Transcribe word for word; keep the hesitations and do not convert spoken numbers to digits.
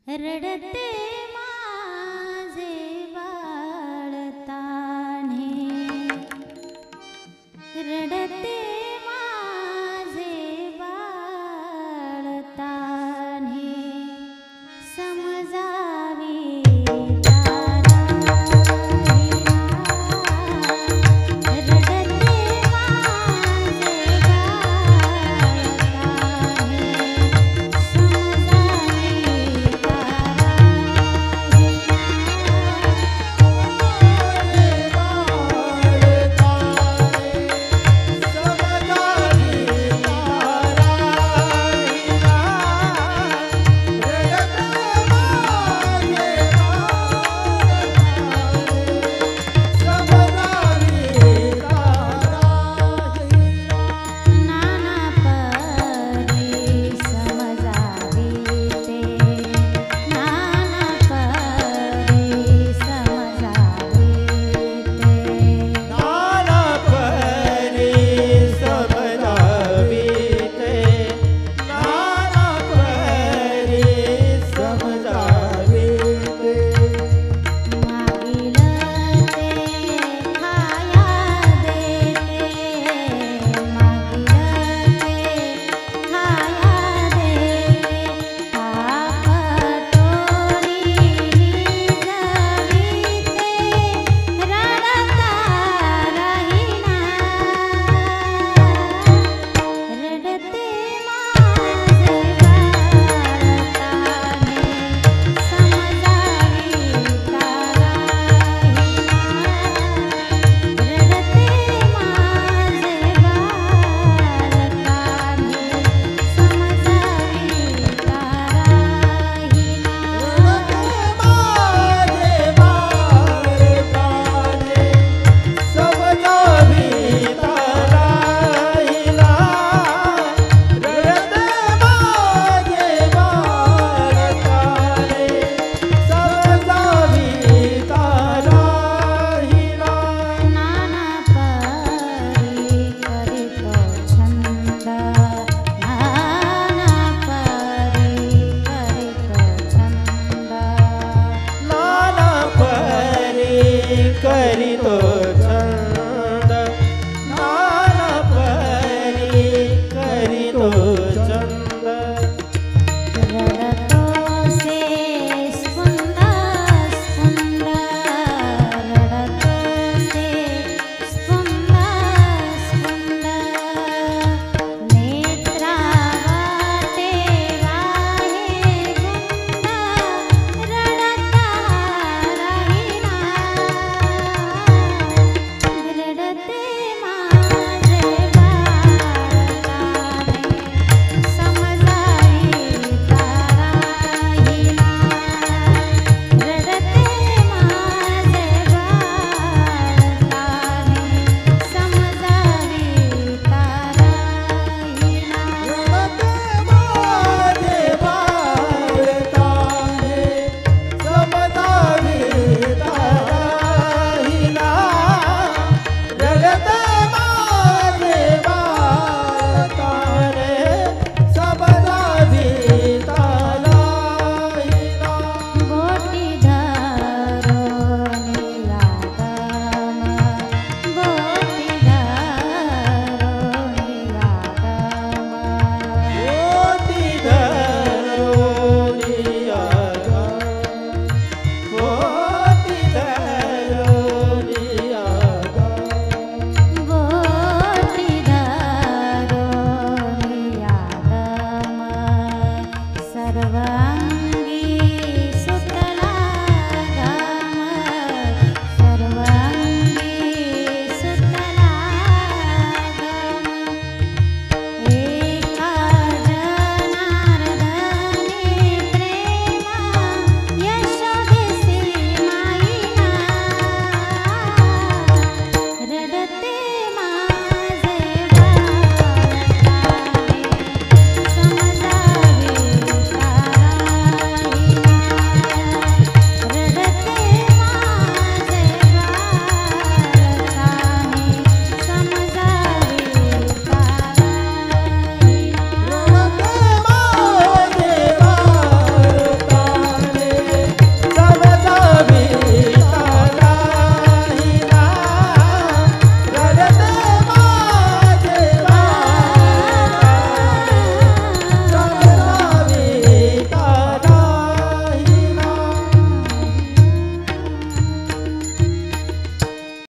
रडते माझे बाळताने, रडते माझे बाळताने, समजावी करितो छंद, नाना परी करितो छंद। रडतो से स्पंद स्पंद, रडतो से स्पंद स्पंद, नेत्रावाटे वाहे गुंड, रडता राहिना, रडते माझे बाळताने, समजावी ताराहिना, रडते माझे बाळताने, समजावी ताराहिना। रडते माझे बाळताने, समजावी ताराहिना, रडते माझे बाळताने, समजावी ताराहिना। गोटी धरोनी आगम, गोटी धरोनी आगम, कोटी धरोनी आगम, कोटी धरोनी आगम। गोटी धरोनी आगम, सर्व